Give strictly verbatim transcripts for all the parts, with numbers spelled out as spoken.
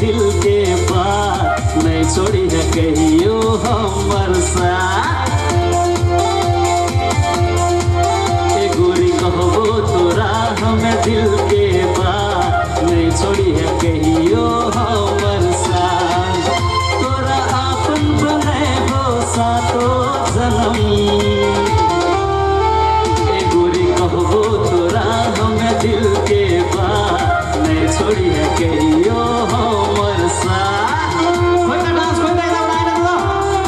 दिल के बात नहीं छोड़ी है कहियो हमर साथ। ए गोरी कहबो तोरा हमें दिल के बात नहीं छोड़ी है कहियो हमर साथ। तोरा आपन बने हो सातो जन्म। ए गोरी कहबो तोरा हमें दिल के बात नहीं छोड़ी है कहियो हमर साथ। कोई का डांस कोई का बनाए ना तो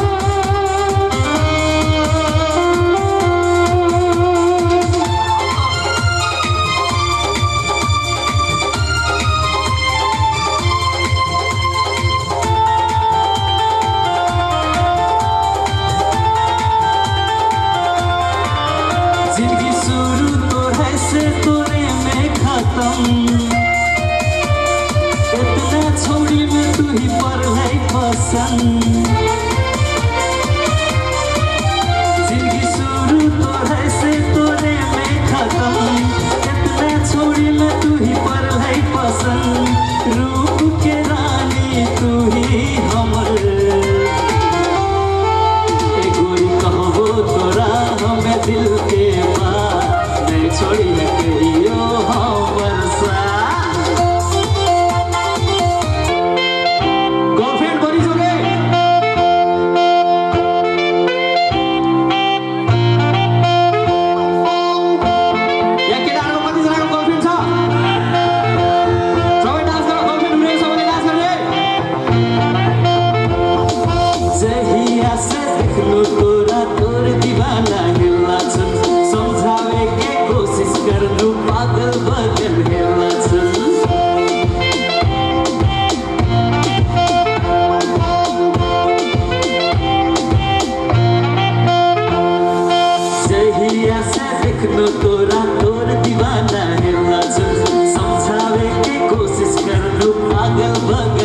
जिंदगी शुरू तो है से तोरे में खत्म। इतना छोड़ी में तू ही पर है पसंद। जिंदगी शुरू तो है से तोरे में खत्म। इतना छोड़ी में तू ही पर है पसंद। रूप के रानी तू ही हमर। ए गोरी कहबो तोरा हमें दिल के बात नहीं छोड़ी है कहियो हमर साथ। गर्लफ्रेंड बनी जोगे या केटाहरुको कति जनाको गर्लफ्रेन्ड छ? सबै डान्स गर, गर्लफ्रेन्ड हुने सबैले डान्स गर्ने। जहिया से देख्नु तोरा तोर दीवाना हिल्ला छन्। सम्झावे के कोसिस गर्नु पागल बगल हेर्ला छन्। जहिया से देख्नु तोरा तोर दीवाना हेर्ला छन्। सम्झावे के कोसिस गर्नु पागल बगल